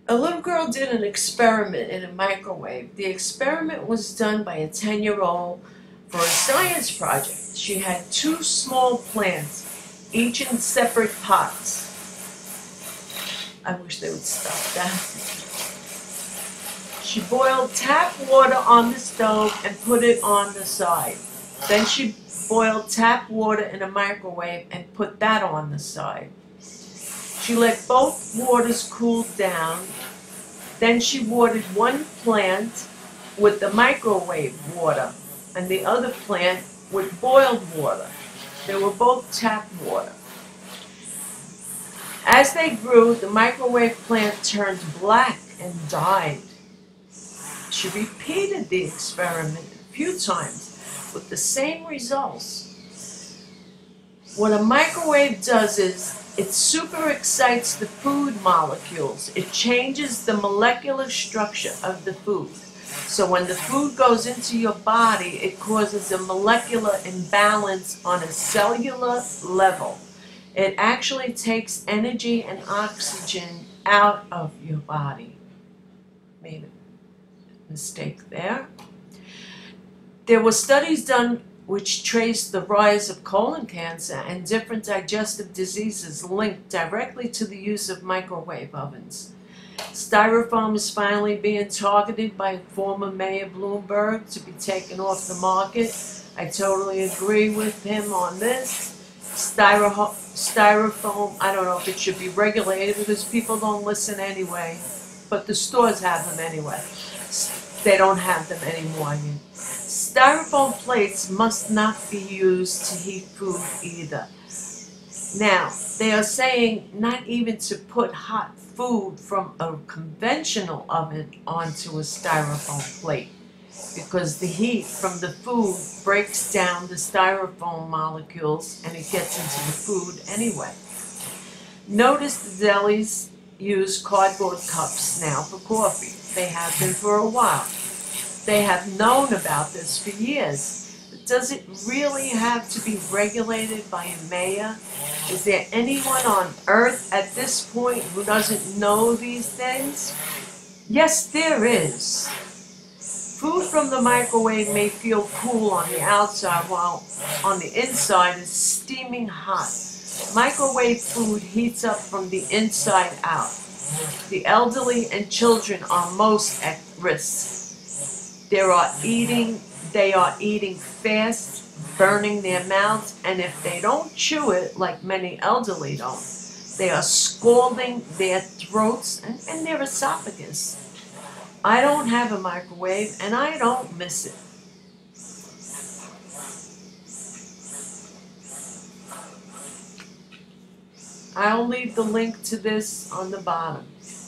A little girl did an experiment in a microwave. The experiment was done by a 10-year-old for a science project. She had two small plants, each in separate pots. I wish they would stop that. She boiled tap water on the stove and put it on the side. Then she boiled tap water in a microwave and put that on the side. She let both waters cool down. Then she watered one plant with the microwave water and the other plant with boiled water. They were both tap water. As they grew, the microwave plant turned black and died. She repeated the experiment a few times with the same results. What a microwave does is it super excites the food molecules. It changes the molecular structure of the food. So when the food goes into your body, it causes a molecular imbalance on a cellular level. It actually takes energy and oxygen out of your body. Made a mistake there. There were studies done which traced the rise of colon cancer and different digestive diseases linked directly to the use of microwave ovens. Styrofoam is finally being targeted by former Mayor Bloomberg to be taken off the market. I totally agree with him on this. Styrofoam, I don't know if it should be regulated because people don't listen anyway, but the stores have them anyway. They don't have them anymore, I mean. Styrofoam plates must not be used to heat food either. Now, they are saying not even to put hot food from a conventional oven onto a styrofoam plate because the heat from the food breaks down the styrofoam molecules and it gets into the food anyway. Notice the delis use cardboard cups now for coffee. They have been for a while. They have known about this for years. But does it really have to be regulated by a mayor? Is there anyone on earth at this point who doesn't know these things? Yes, there is. Food from the microwave may feel cool on the outside while on the inside it's steaming hot. Microwave food heats up from the inside out. The elderly and children are most at risk. They are eating fast, burning their mouths, and if they don't chew it, like many elderly don't, they are scalding their throats and their esophagus. I don't have a microwave, and I don't miss it. I'll leave the link to this on the bottom.